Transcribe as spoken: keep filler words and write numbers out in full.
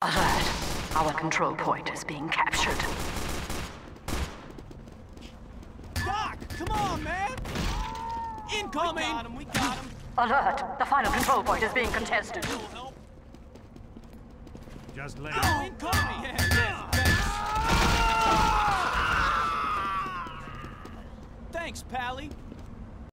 Alert. Our control point is being captured. Doc, come on, man! Incoming! We got him, we got him! Alert. The final control point is being contested. Just lay. Oh, incoming! Yeah, yeah.